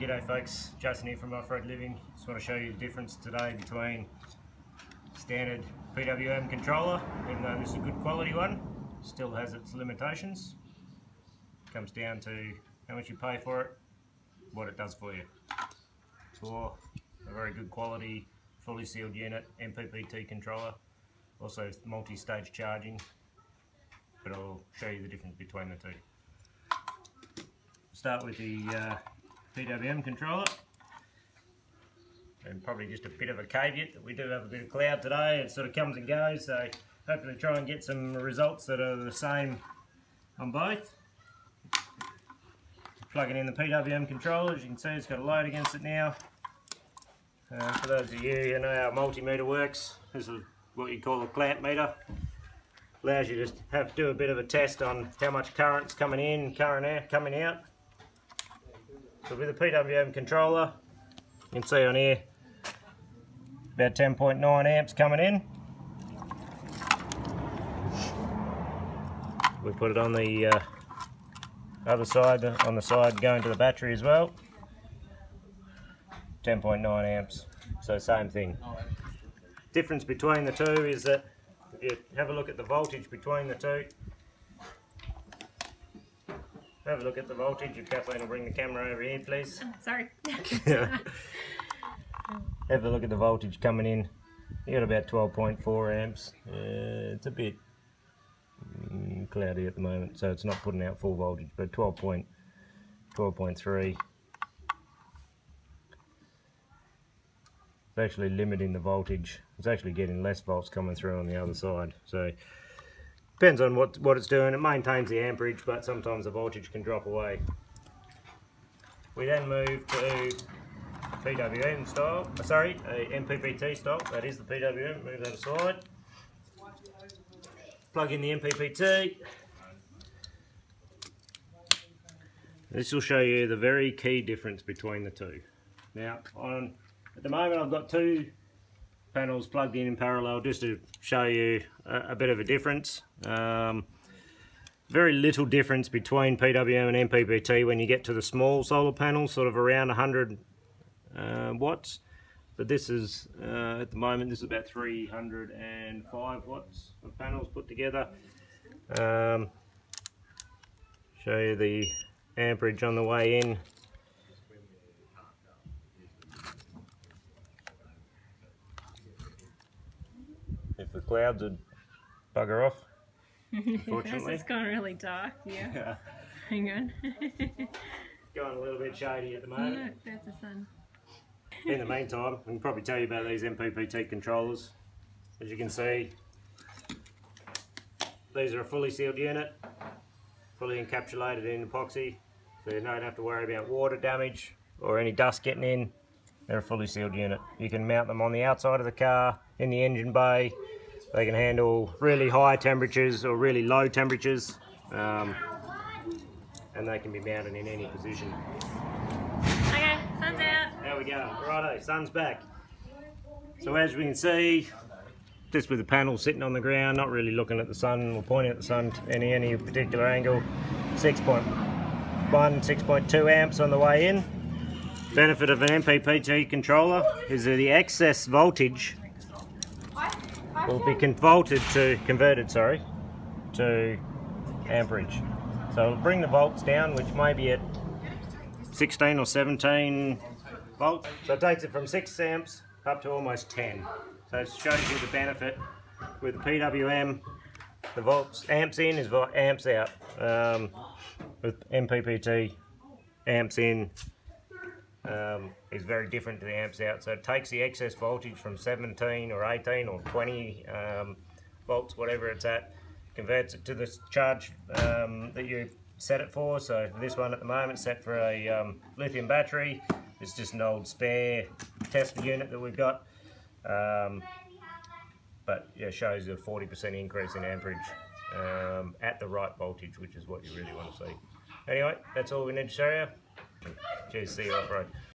G'day folks, Jason here from Offroad Living. Just want to show you the difference today between standard PWM controller, even though this is a good quality one, still has its limitations. Comes down to how much you pay for it, what it does for you. For a very good quality, fully sealed unit, MPPT controller, also multi-stage charging, but I'll show you the difference between the two. Start with the PWM controller, and probably just a bit of a caveat that we do have a bit of cloud today. It sort of comes and goes, so hopefully try and get some results that are the same on both. Plugging in the PWM controller, as you can see it's got a load against it now. For those of you who know how a multimeter works, this is what you call a clamp meter. Allows you to do a bit of a test on how much current's coming in, coming out. So with the PWM controller, you can see on here about 10.9 amps coming in. We put it on the other side, on the side going to the battery as well. 10.9 amps, so same thing. Difference between the two is that if you have a look at the voltage between the two, have a look at the voltage. If Kathleen will bring the camera over here, please. Sorry. Have a look at the voltage coming in. You got about 12.4 amps. It's a bit cloudy at the moment, so it's not putting out full voltage, but 12.3. It's actually limiting the voltage. It's actually getting less volts coming through on the other side. So depends on what it's doing. It maintains the amperage, but sometimes the voltage can drop away. We then move to PWM style, MPPT style. That is the PWM. Move that aside. Plug in the MPPT. This will show you the very key difference between the two. Now, at the moment I've got two panels plugged in parallel just to show you a bit of a difference. Very little difference between PWM and MPPT when you get to the small solar panels, sort of around 100 watts. But this is, at the moment, this is about 305 watts of panels put together. Show you the amperage on the way in. If the clouds would bugger off, unfortunately. It's gone really dark, yeah. Hang on. Going a little bit shady at the moment. Look, there's the sun. In the meantime, I can probably tell you about these MPPT controllers. As you can see, these are a fully sealed unit, fully encapsulated in epoxy, so you don't have to worry about water damage or any dust getting in. They're a fully sealed unit. You can mount them on the outside of the car, in the engine bay. They can handle really high temperatures or really low temperatures, and they can be mounted in any position. Okay, sun's out. There we go. Righto, sun's back. So as we can see, just with the panel sitting on the ground, not really looking at the sun or pointing at the sun in any particular angle, 6.1, 6.2 amps on the way in. Benefit of an MPPT controller is that the excess voltage will be converted to amperage. So it'll bring the volts down, which may be at 16 or 17 volts. So it takes it from 6 amps up to almost 10. So it shows you the benefit with the PWM. The volts, amps in is amps out. With MPPT, amps in is very different to the amps out. So it takes the excess voltage from 17 or 18 or 20 volts, whatever it's at, converts it to the charge that you set it for. So this one at the moment set for a lithium battery. It's just an old spare test unit that we've got, but yeah, shows a 40% increase in amperage at the right voltage, which is what you really want to see. Anyway, that's all we need to show you. Cheers, see you off-road.